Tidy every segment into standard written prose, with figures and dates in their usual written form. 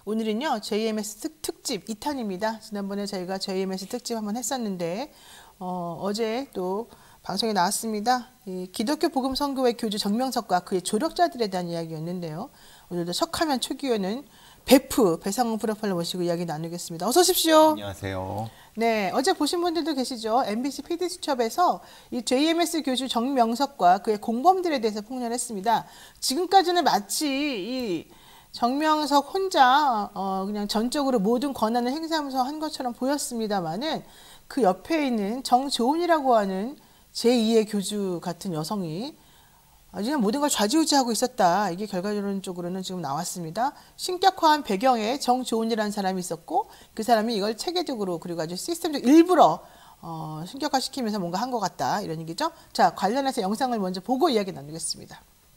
오늘은요 JMS 특집 2탄입니다. 지난번에 저희가 JMS 특집 한번 했었는데 어제 또 방송에 나왔습니다. 이 기독교 복음 선교회 교주 정명석과 그의 조력자들에 대한 이야기였는데요. 오늘도 석하면 초기에는 베프 배상훈 프로파일러 모시고 이야기 나누겠습니다. 어서 오십시오. 안녕하세요. 네, 어제 보신 분들도 계시죠. MBC PD수첩에서 이 JMS 교주 정명석과 그의 공범들에 대해서 폭로했습니다. 지금까지는 마치 이 정명석 혼자 그냥 전적으로 모든 권한을 행사하면서 한 것처럼 보였습니다만은 그 옆에 있는 정조은이라고 하는 제2의 교주 같은 여성이 그냥 모든 걸 좌지우지하고 있었다. 이게 결과론적으로는 지금 나왔습니다. 신격화한 배경에 정조은이라는 사람이 있었고 그 사람이 이걸 체계적으로 그리고 아주 시스템적 일부러 신격화시키면서 뭔가 한 것 같다. 이런 얘기죠. 자, 관련해서 영상을 먼저 보고 이야기 나누겠습니다.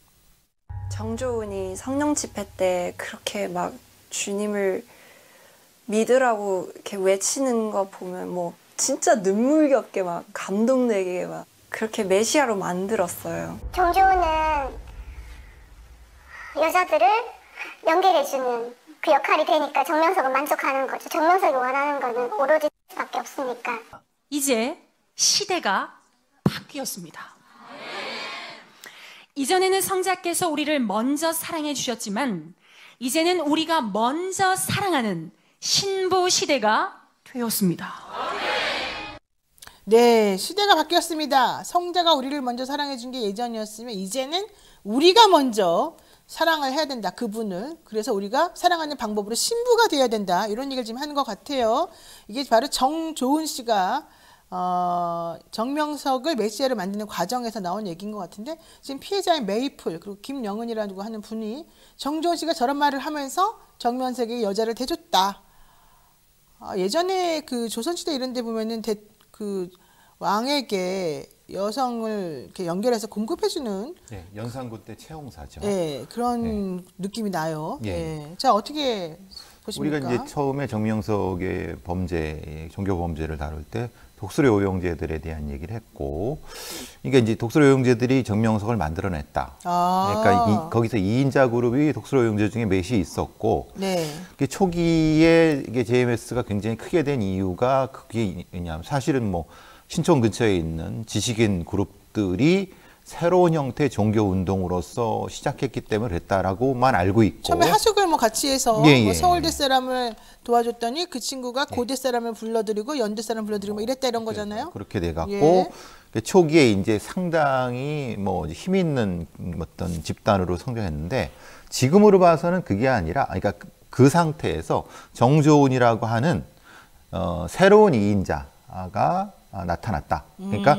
정조은이 성령 집회 때 그렇게 막 주님을 믿으라고 이렇게 외치는 거 보면 뭐 진짜 눈물겹게 막 감동되게 막 그렇게 메시아로 만들었어요. 정조은은 여자들을 연결해주는 그 역할이 되니까 정명석은 만족하는 거죠. 정명석이 원하는 거는 오로지 밖에 없으니까. 이제 시대가 바뀌었습니다. 이전에는 성자께서 우리를 먼저 사랑해 주셨지만 이제는 우리가 먼저 사랑하는 신부 시대가 되었습니다. 네, 시대가 바뀌었습니다. 성자가 우리를 먼저 사랑해 준 게 예전이었으면 이제는 우리가 먼저 사랑을 해야 된다. 그분을. 그래서 우리가 사랑하는 방법으로 신부가 되어야 된다. 이런 얘기를 지금 하는 것 같아요. 이게 바로 정조은 씨가 정명석을 메시아로 만드는 과정에서 나온 얘기인 것 같은데 지금 피해자인 메이플 그리고 김영은이라고 하는 분이 정조은 씨가 저런 말을 하면서 정명석에게 여자를 대줬다. 예전에 그 조선시대 이런 데 보면은 그 왕에게 여성을 이렇게 연결해서 공급해주는 네, 연산군 때 채용사죠. 네, 그런 느낌이 나요. 예. 네. 자, 어떻게 보십니까? 우리가 이제 처음에 정명석의 범죄, 종교 범죄를 다룰 때 독수리 오용제들에 대한 얘기를 했고, 그러니까 이제 독수리 오용제들이 정명석을 만들어냈다. 그러니까 거기서 2인자 그룹이 독수리 오용제 중에 몇이 있었고, 네. 초기에 이게 JMS가 굉장히 크게 된 이유가 그게 뭐냐면 사실은 뭐 신촌 근처에 있는 지식인 그룹들이 새로운 형태의 종교 운동으로서 시작했기 때문에 그랬다라고만 알고 있고 처음에 하숙을 뭐 같이 해서 뭐 서울대 사람을 도와줬더니 그 친구가 고대 사람을 불러들이고 연대 사람 불러들이고 뭐 이랬다 이런 거잖아요. 그렇게 돼갖고 초기에 이제 상당히 뭐 힘 있는 어떤 집단으로 성장했는데 지금으로 봐서는 그게 아니라 그러니까 그 상태에서 정조은이라고 하는 새로운 2인자가 나타났다. 그러니까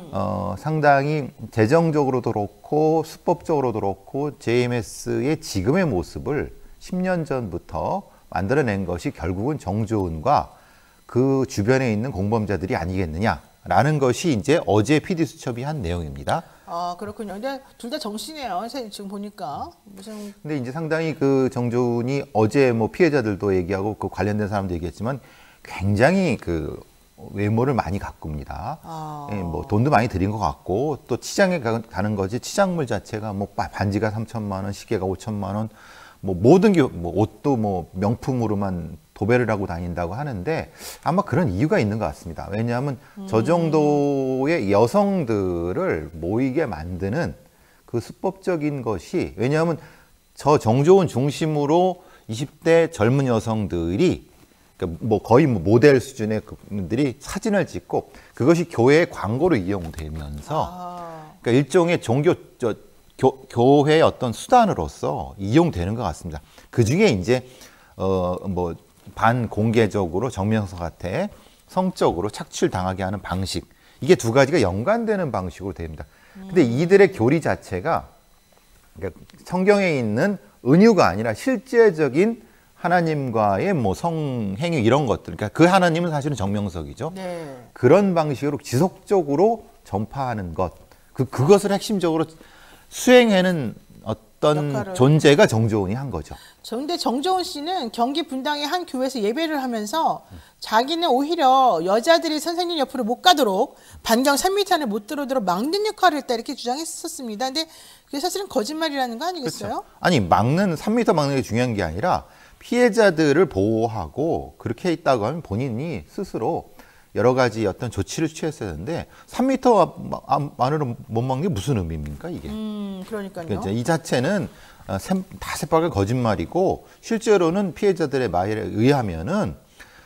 상당히 재정적으로도 그렇고 수법적으로도 그렇고 JMS의 지금의 모습을 10년 전부터 만들어낸 것이 결국은 정조은과 그 주변에 있는 공범자들이 아니겠느냐라는 것이 이제 어제 PD수첩이 한 내용입니다. 아, 그렇군요. 근데 둘 다 정신이에요. 지금 보니까 근데 이제 상당히 그 정조은이 어제 뭐 피해자들도 얘기하고 그 관련된 사람도 얘기했지만 굉장히 그 외모를 많이 가꿉니다. 예, 뭐 돈도 많이 들인 것 같고 또 치장에 가는 거지 치장물 자체가 뭐 반지가 3천만 원, 시계가 5천만 원, 뭐 모든 게 뭐 옷도 뭐 명품으로만 도배를 하고 다닌다고 하는데 아마 그런 이유가 있는 것 같습니다. 왜냐하면 저 정도의 여성들을 모이게 만드는 그 수법적인 것이 왜냐하면 저 정조은 중심으로 20대 젊은 여성들이 그러니까 뭐 거의 뭐 모델 수준의 그분들이 사진을 찍고 그것이 교회의 광고로 이용되면서 그러니까 일종의 종교 교회의 어떤 수단으로서 이용되는 것 같습니다. 그 중에 이제 뭐 반공개적으로 정명석한테 성적으로 착취를 당하게 하는 방식 이게 두 가지가 연관되는 방식으로 됩니다. 근데 이들의 교리 자체가 그러니까 성경에 있는 은유가 아니라 실제적인 하나님과의 뭐 성행위 이런 것들, 그러니까 그 하나님은 사실은 정명석이죠. 네. 그런 방식으로 지속적으로 전파하는 것, 그것을 핵심적으로 수행하는 어떤 역할을. 존재가 정조은이 한 거죠. 근데 정조은 씨는 경기 분당의 한 교회에서 예배를 하면서 자기는 오히려 여자들이 선생님 옆으로 못 가도록 반경 3m 안에 못 들어오도록 막는 역할을 했다 이렇게 주장했었습니다. 근데 그게 사실은 거짓말이라는 거 아니겠어요? 그렇죠. 아니 3m 막는 게 중요한 게 아니라 피해자들을 보호하고 그렇게 있다고 하면 본인이 스스로 여러 가지 어떤 조치를 취했어야 하는데 3m 안으로 못 막는 게 무슨 의미입니까 이게? 그러니까요. 그러니까 이 자체는 다 새빨간 거짓말이고 실제로는 피해자들의 말에 의하면은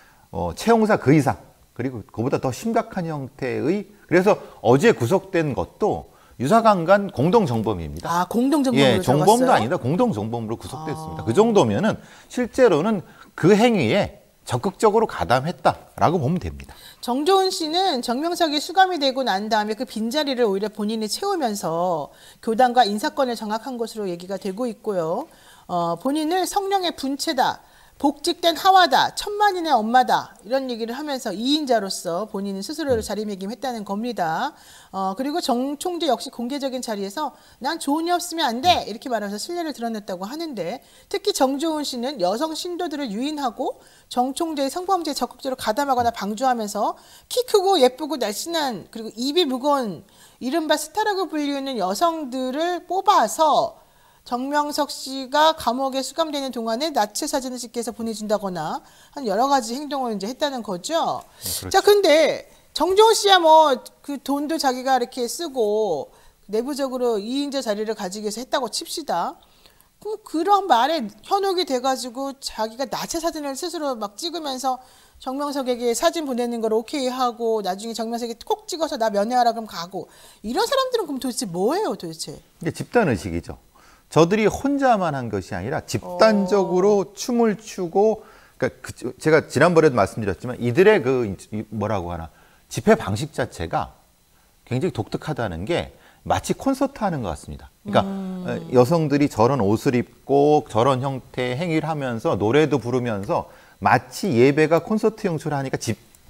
채용사 그 이상 그리고 그보다 더 심각한 형태의 그래서 어제 구속된 것도 유사강간 공동정범입니다. 아, 공동정범으로 예, 정범도 잡았어요? 아니다. 공동정범으로 구속됐습니다. 그 정도면은 실제로는 그 행위에 적극적으로 가담했다라고 보면 됩니다. 정조은 씨는 정명석이 수감이 되고 난 다음에 그 빈자리를 오히려 본인이 채우면서 교단과 인사권을 장악한 것으로 얘기가 되고 있고요. 본인을 성령의 분체다, 복직된 하와다, 천만인의 엄마다 이런 얘기를 하면서 2인자로서 본인은 스스로를 자리매김했다는 겁니다. 그리고 정 총재 역시 공개적인 자리에서 난 조은이 없으면 안 돼 이렇게 말하면서 신뢰를 드러냈다고 하는데 특히 정조은 씨는 여성 신도들을 유인하고 정 총재의 성범죄에 적극적으로 가담하거나 방조하면서 키 크고 예쁘고 날씬한 그리고 입이 무거운 이른바 스타라고 불리는 여성들을 뽑아서 정명석 씨가 감옥에 수감되는 동안에 나체 사진을 찍게 해서 보내준다거나 한 여러 가지 행동을 이제 했다는 거죠. 그렇죠. 자, 근데 정조은 씨야 뭐 그 돈도 자기가 이렇게 쓰고 내부적으로 2인자 자리를 가지기 위해서 했다고 칩시다. 그럼 그런 말에 현혹이 돼가지고 자기가 나체 사진을 스스로 막 찍으면서 정명석에게 사진 보내는 걸 오케이 하고 나중에 정명석이 꼭 찍어서 나 면회하라 그럼 가고 이런 사람들은 그럼 도대체 뭐예요 도대체? 이게 집단의식이죠. 저들이 혼자만 한 것이 아니라 집단적으로 춤을 추고, 그러니까 제가 지난번에도 말씀드렸지만 이들의 뭐라고 하나 집회 방식 자체가 굉장히 독특하다는 게 마치 콘서트 하는 것 같습니다. 그러니까 여성들이 저런 옷을 입고 저런 형태의 행위를 하면서 노래도 부르면서 마치 예배가 콘서트 형식을 하니까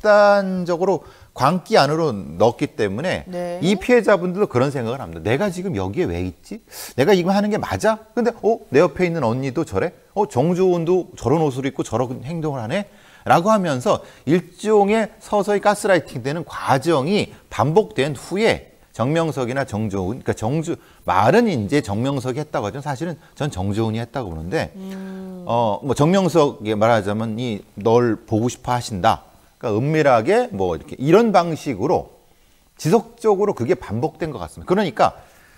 집단적으로 광기 안으로 넣었기 때문에 네. 이 피해자분들도 그런 생각을 합니다. 내가 지금 여기에 왜 있지? 내가 이거 하는 게 맞아? 근데 내 옆에 있는 언니도 저래? 정조은도 저런 옷을 입고 저런 행동을 하네? 라고 하면서 일종의 서서히 가스라이팅 되는 과정이 반복된 후에 정명석이나 정조은, 그러니까 말은 이제 정명석이 했다고 하죠. 사실은 전 정조은이 했다고 보는데, 뭐 정명석이 말하자면 널 보고 싶어 하신다. 그러니까 은밀하게 뭐 이렇게 이런 방식으로 지속적으로 그게 반복된 것 같습니다. 그러니까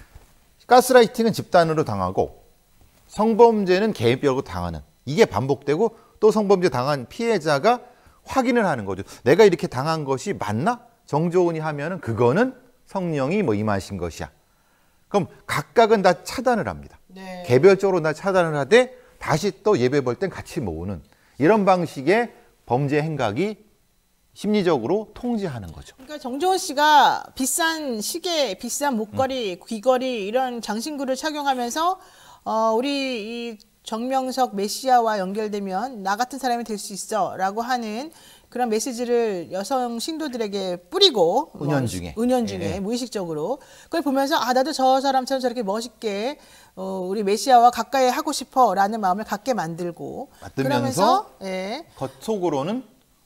가스라이팅은 집단으로 당하고 성범죄는 개인적으로 당하는 이게 반복되고 또 성범죄 당한 피해자가 확인을 하는 거죠. 내가 이렇게 당한 것이 맞나? 정조은이 하면은 그거는 성령이 뭐 임하신 것이야. 그럼 각각은 다 차단을 합니다. 네. 개별적으로 다 차단을 하되 다시 또 예배 볼 땐 같이 모으는 이런 방식의 범죄 행각이 심리적으로 통제하는 거죠. 그러니까 정조은 씨가 비싼 시계, 비싼 목걸이, 귀걸이 이런 장신구를 착용하면서 우리 이 정명석 메시아와 연결되면 나 같은 사람이 될 수 있어라고 하는 그런 메시지를 여성 신도들에게 뿌리고 은연중에 예. 무의식적으로 그걸 보면서 나도 저 사람처럼 저렇게 멋있게 우리 메시아와 가까이 하고 싶어라는 마음을 갖게 만들고 그러면서 예. 겉속으로는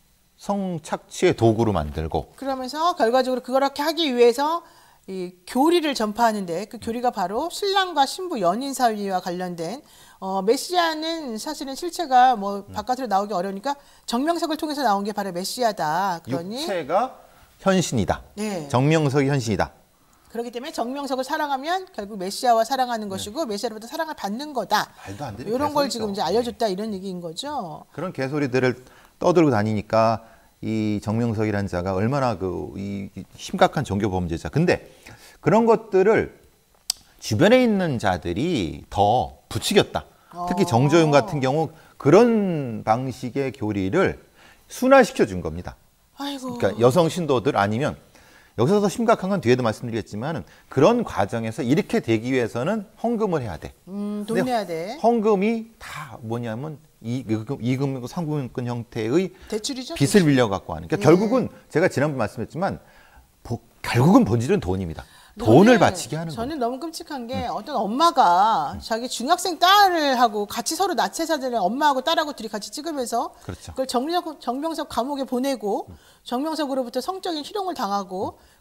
성착취의 도구로 만들고 그러면서 결과적으로 그렇게 하기 위해서 이 교리를 전파하는데 그 교리가 바로 신랑과 신부 연인 사위와 관련된 메시아는 사실은 실체가 뭐 바깥으로 나오기 어려우니까 정명석을 통해서 나온 게 바로 메시아다. 그러니 육체가 현신이다. 네. 정명석이 현신이다. 그렇기 때문에 정명석을 사랑하면 결국 메시아와 사랑하는 것이고 메시아로부터 사랑을 받는 거다. 말도 안 되는 이런 걸 개소리죠. 지금 이제 알려줬다 이런 얘기인 거죠. 그런 개소리들을 떠들고 다니니까 이 정명석이라는 자가 얼마나 이 심각한 종교 범죄자. 근데 그런 것들을 주변에 있는 자들이 더 부추겼다. 특히 정조윤 같은 경우 그런 방식의 교리를 순화시켜 준 겁니다. 아이고. 그러니까 여성 신도들 아니면 여기서 더 심각한 건 뒤에도 말씀드리겠지만 그런 과정에서 이렇게 되기 위해서는 헌금을 해야 돼. 돈 근데 내야 돼. 헌금이 다 뭐냐면 이금이고 상품권 형태의 대출이죠. 빚을 빌려 갖고 하는. 그러니까 결국은 제가 지난번 말씀했지만 결국은 본질은 돈입니다. 돈을 바치게 하는 거예요. 저는 너무 끔찍한 게 어떤 엄마가 자기 중학생 딸을 하고 같이 서로 나체 사진을 엄마하고 딸하고 둘이 같이 찍으면서 그렇죠. 그걸 정명석 감옥에 보내고 정명석으로부터 성적인 희롱을 당하고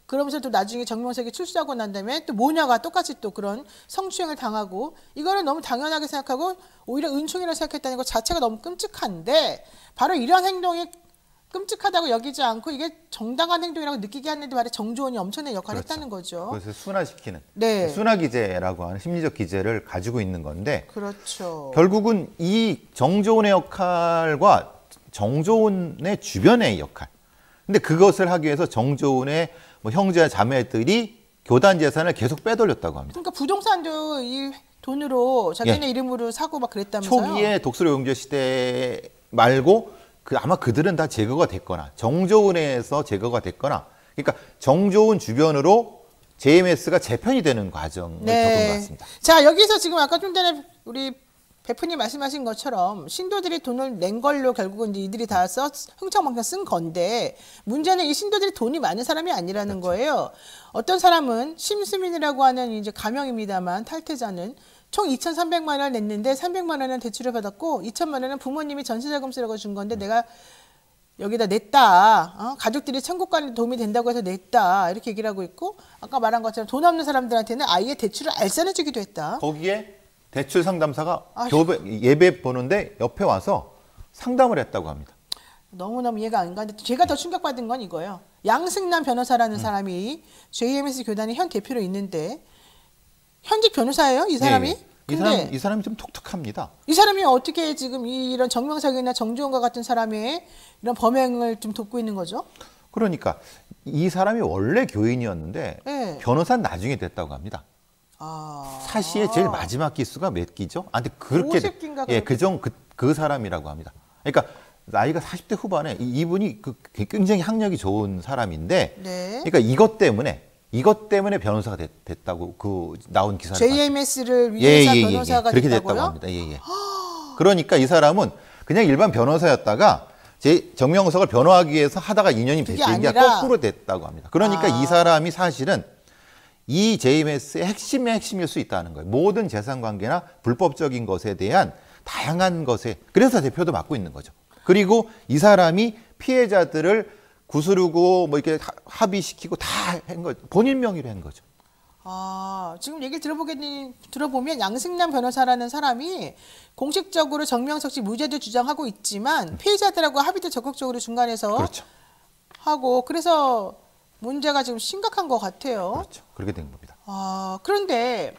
그러면서 또 나중에 정명석이 출소하고 난 다음에 또 모녀가 똑같이 또 그런 성추행을 당하고 이거를 너무 당연하게 생각하고 오히려 은총이라고 생각했다는 것 자체가 너무 끔찍한데 바로 이런 행동이 끔찍하다고 여기지 않고 이게 정당한 행동이라고 느끼게 하는데 바로 정조원이 엄청난 역할을 그렇죠. 했다는 거죠. 그것을 순화시키는 네. 순화기제라고 하는 심리적 기제를 가지고 있는 건데 그렇죠. 결국은 이 정조원의 역할과 정조원의 주변의 역할. 근데 그것을 하기 위해서 정조원의 뭐 형제와 자매들이 교단 재산을 계속 빼돌렸다고 합니다. 그러니까 부동산도 이 돈으로 자기네 예. 이름으로 사고 막 그랬다면서요. 초기에 독수리 용조 시대 말고 아마 그들은 다 제거가 됐거나 정조원에서 제거가 됐거나 그러니까 정조원 주변으로 JMS가 재편이 되는 과정을 겪은 것 같습니다. 자, 여기서 지금 아까 좀 전에 우리 베프님 말씀하신 것처럼 신도들이 돈을 낸 걸로 결국은 이제 이들이 다 흥청망청 쓴 건데 문제는 이 신도들이 돈이 많은 사람이 아니라는 거예요. 어떤 사람은 심수민이라고 하는 이제 가명입니다만 탈퇴자는 총 2,300만 원을 냈는데 300만 원은 대출을 받았고 2,000만 원은 부모님이 전세자금 쓰라고 준 건데 내가 여기다 냈다. 가족들이 천국 가는 데 도움이 된다고 해서 냈다. 이렇게 얘기를 하고 있고 아까 말한 것처럼 돈 없는 사람들한테는 아예 대출을 알선해 주기도 했다. 거기에 대출 상담사가 예배 보는데 옆에 와서 상담을 했다고 합니다. 너무너무 이해가 안 가는데 제가 더 충격받은 건 이거예요. 양승남 변호사라는 사람이 JMS 교단의 현 대표로 있는데 현직 변호사예요, 이 사람이? 예. 근데 이 사람이 좀 독특합니다. 이 사람이 어떻게 지금 이런 정명석이나 정조원과 같은 사람의 이런 범행을 좀 돕고 있는 거죠? 그러니까 이 사람이 원래 교인이었는데 네. 변호사는 나중에 됐다고 합니다. 사시의 제일 마지막 기수가 몇 기죠? 근데 그렇게 50기인가 그 사람이라고 합니다. 그러니까 나이가 40대 후반에 이분이 굉장히 학력이 좋은 사람인데, 네. 그러니까 이것 때문에 변호사가 됐다고 나온 기사를 JMS를 위해서 변호사가 그렇게 됐다고요? 됐다고 합니다. 그러니까 이 사람은 그냥 일반 변호사였다가 정명석을 변호하기 위해서 하다가 인연이 그게 된 게 아니라? 거꾸로 됐다고 합니다. 그러니까 이 사람이 사실은 이 JMS의 핵심의 핵심일 수 있다는 거예요. 모든 재산 관계나 불법적인 것에 대한 다양한 것에 그래서 대표도 맡고 있는 거죠. 그리고 이 사람이 피해자들을 구스르고 뭐 이렇게 합의시키고 다 한 거 본인 명의로 한 거죠. 지금 얘기를 들어보면 양승남 변호사라는 사람이 공식적으로 정명석 씨 무죄도 주장하고 있지만 피해자들하고 합의도 적극적으로 중간에서 그렇죠. 하고 그래서 문제가 지금 심각한 것 같아요. 그렇죠. 그렇게 된 겁니다. 그런데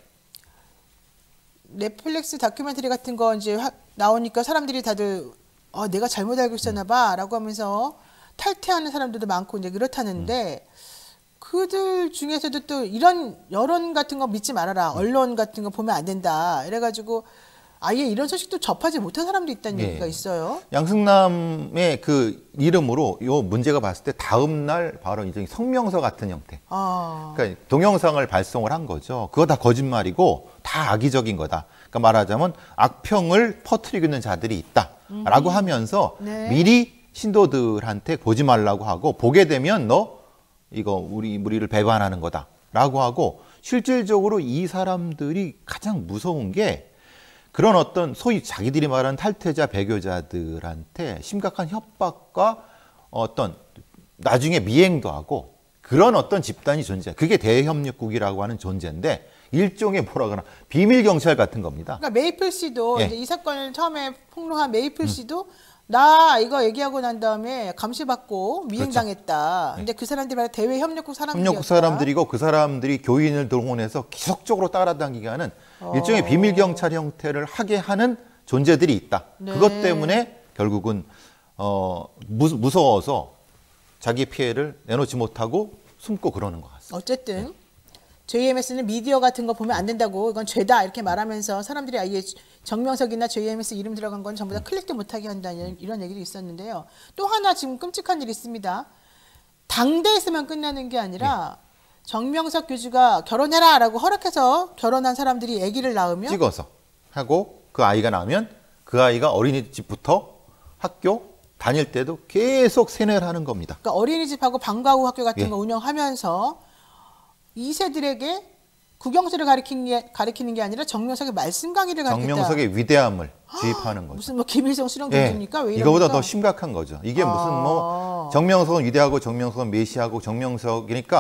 넷플릭스 다큐멘터리 같은 거 이제 나오니까 사람들이 다들 내가 잘못 알고 있었나 봐라고 하면서 탈퇴하는 사람들도 많고 이제 그렇다는데 그들 중에서도 또 이런 여론 같은 거 믿지 말아라. 언론 같은 거 보면 안 된다. 이래가지고 아예 이런 소식도 접하지 못한 사람도 있다는 얘기가 있어요. 양승남의 그 이름으로 요 문제가 봤을 때 다음 날 바로 이제 성명서 같은 형태. 그러니까 동영상을 발송을 한 거죠. 그거 다 거짓말이고 다 악의적인 거다. 그러니까 말하자면 악평을 퍼뜨리고 있는 자들이 있다라고 하면서 미리 신도들한테 보지 말라고 하고 보게 되면 너 이거 우리 무리를 배반하는 거다라고 하고 실질적으로 이 사람들이 가장 무서운 게 그런 어떤 소위 자기들이 말하는 탈퇴자 배교자들한테 심각한 협박과 어떤 나중에 미행도 하고 그런 어떤 집단이 존재해요. 그게 대협력국이라고 하는 존재인데 일종의 뭐라 그러나 비밀 경찰 같은 겁니다. 그러니까 메이플 씨도 이제 이 사건을 처음에 폭로한 메이플 씨도 나 이거 얘기하고 난 다음에 감시받고 미행당했다. 그렇죠. 근데 그 사람들이 바로 대외 협력국 사람들이었다. 협력국 사람들이고 그 사람들이 교인을 동원해서 기속적으로 따라다니게 하는 일종의 비밀 경찰 형태를 하게 하는 존재들이 있다. 그것 때문에 결국은 무서워서 자기 피해를 내놓지 못하고 숨고 그러는 것 같습니다. 어쨌든 JMS는 미디어 같은 거 보면 안 된다고 이건 죄다 이렇게 말하면서 사람들이 아예 정명석이나 JMS 이름 들어간 건 전부 다 클릭도 못하게 한다는 이런 얘기도 있었는데요. 또 하나 지금 끔찍한 일이 있습니다. 당대에서만 끝나는 게 아니라 정명석 교주가 결혼해라라고 허락해서 결혼한 사람들이 아기를 낳으면 찍어서 하고 그 아이가 나오면 그 아이가 어린이집부터 학교 다닐 때도 계속 세뇌를 하는 겁니다. 그러니까 어린이집하고 방과후 학교 같은 거 운영하면서 2세들에게 국영수를 가리키는 게 아니라 정명석의 말씀 강의를 가르쳤다. 정명석의 위대함을 주입하는 거죠. 무슨 뭐 김일성 수령 교주입니까? 왜 이거보다 더 심각한 거죠. 이게 무슨 뭐 정명석은 위대하고 정명석은 메시하고 정명석이니까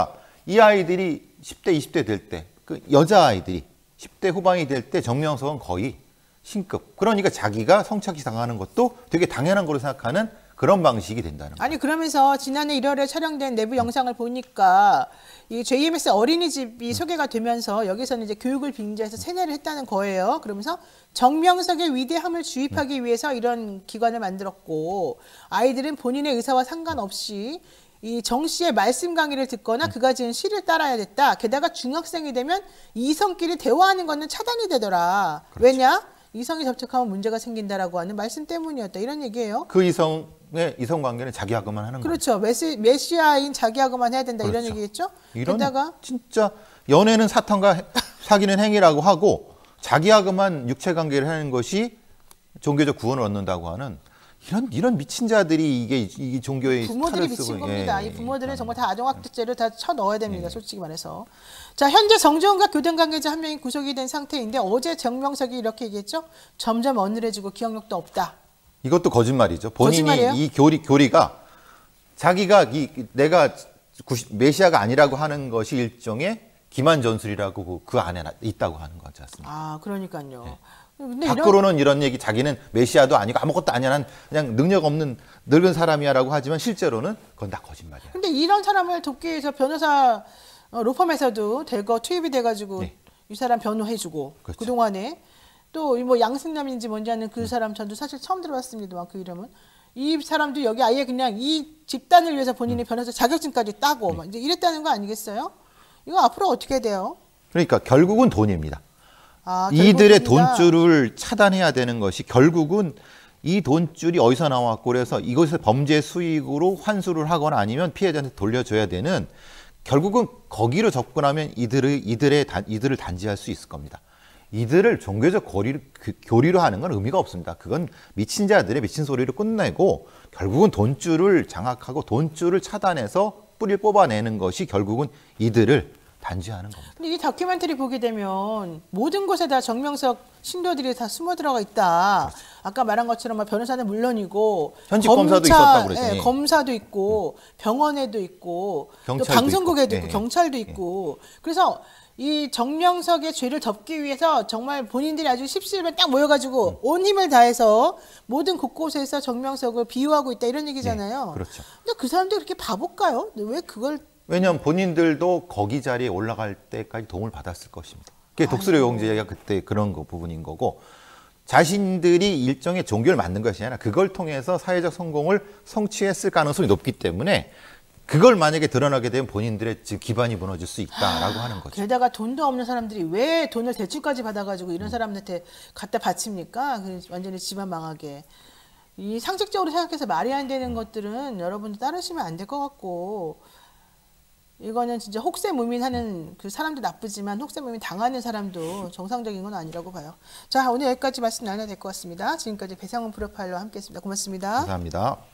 이 아이들이 10대, 20대 될 때, 그 여자아이들이 10대 후반이 될 때 정명석은 거의 신급. 그러니까 자기가 성착취 당하는 것도 되게 당연한 거로 생각하는 그런 방식이 된다는 거예요. 아니 그러면서 지난해 1월에 촬영된 내부 영상을 보니까 이 JMS 어린이집이 소개가 되면서 여기서는 이제 교육을 빙자해서 세뇌를 했다는 거예요. 그러면서 정명석의 위대함을 주입하기 위해서 이런 기관을 만들었고 아이들은 본인의 의사와 상관없이 이 정 씨의 말씀 강의를 듣거나 그가 지은 시를 따라야 됐다. 게다가 중학생이 되면 이성끼리 대화하는 거는 차단이 되더라. 그렇죠. 왜냐? 이성이 접촉하면 문제가 생긴다라고 하는 말씀 때문이었다. 이런 얘기예요. 그 이성 관계는 자기하고만 하는 거예요. 그렇죠. 메시아인 자기하고만 해야 된다. 이런 그렇죠. 얘기겠죠. 이런 게다가 진짜 연애는 사탄과 사귀는 행위라고 하고 자기하고만 육체 관계를 하는 것이 종교적 구원을 얻는다고 하는 이런 미친 자들이 이게 종교의 부모들이 탈을 쓰고, 미친 겁니다. 예, 이 부모들은 예. 정말 다 아동학대죄를 다 쳐넣어야 됩니다. 솔직히 말해서. 자, 현재 정재훈과 교den 관계자 한 명이 구속이 된 상태인데 어제 정명석이 이렇게 얘기했죠. 점점 어눌해지고 기억력도 없다. 이것도 거짓말이죠. 본인이 거짓말이에요? 이 교리가 자기가 내가 메시아가 아니라고 하는 것이 일종의 기만 전술이라고 그 안에 있다고 하는 거지 않습니까? 아, 그러니까요. 네. 근데 밖으로는 이런 얘기 자기는 메시아도 아니고 아무것도 아니야 그냥 능력 없는 늙은 사람이야라고 하지만 실제로는 그건 다 거짓말이야. 근데 이런 사람을 돕기 위해서 변호사 로펌에서도 대거 투입이 돼가지고 네. 이 사람 변호해주고 그렇죠. 그동안에 또 뭐 양승남인지 뭔지 아는 그 사람 저도 사실 처음 들어봤습니다만 그 이름은 이 사람도 여기 아예 그냥 이 집단을 위해서 본인이 변호사 자격증까지 따고 막 이제 이랬다는 거 아니겠어요? 이거 앞으로 어떻게 돼요? 그러니까 결국은 돈입니다. 아, 이들의 결국입니다. 돈줄을 차단해야 되는 것이 결국은 이 돈줄이 어디서 나왔고 그래서 이것을 범죄 수익으로 환수를 하거나 아니면 피해자한테 돌려줘야 되는 결국은 거기로 접근하면 이들을 단지할 수 있을 겁니다. 이들을 종교적 교리로 하는 건 의미가 없습니다. 그건 미친 자들의 미친 소리로 끝내고 결국은 돈줄을 장악하고 돈줄을 차단해서 뿌리를 뽑아내는 것이 결국은 이들을 단죄하는 겁니다. 근데 이 다큐멘터리 보게 되면 모든 곳에 다 정명석 신도들이 다 숨어 들어가 있다. 아까 말한 것처럼 변호사는 물론이고 현직 검사도 있었다고 그랬더니. 예, 검사도 있고 병원에도 있고 또 경찰도 방송국에도 있고. 있고 예. 경찰도 있고 그래서 이 정명석의 죄를 덮기 위해서 정말 본인들이 아주 십시일반 딱 모여가지고 온 힘을 다해서 모든 곳곳에서 정명석을 비유하고 있다 이런 얘기잖아요. 네, 그렇죠. 근데 그 사람들이 그렇게 바볼까요? 왜 그걸 왜냐하면 본인들도 거기 자리에 올라갈 때까지 도움을 받았을 것입니다. 그게 독수리 용제가 그때 그런 부분인 거고 자신들이 일종의 종교를 만든 것이 아니라 그걸 통해서 사회적 성공을 성취했을 가능성이 높기 때문에 그걸 만약에 드러나게 되면 본인들의 지금 기반이 무너질 수 있다라고 하는 거죠. 게다가 돈도 없는 사람들이 왜 돈을 대출까지 받아가지고 이런 사람한테 갖다 바칩니까? 완전히 집안 망하게. 이 상식적으로 생각해서 말이 안 되는 것들은 여러분들 따르시면 안 될 것 같고 이거는 진짜 혹세무민하는 그 사람도 나쁘지만 혹세무민 당하는 사람도 정상적인 건 아니라고 봐요. 자, 오늘 여기까지 말씀 나눠야 될 것 같습니다. 지금까지 배상훈 프로파일러와 함께했습니다. 고맙습니다. 감사합니다.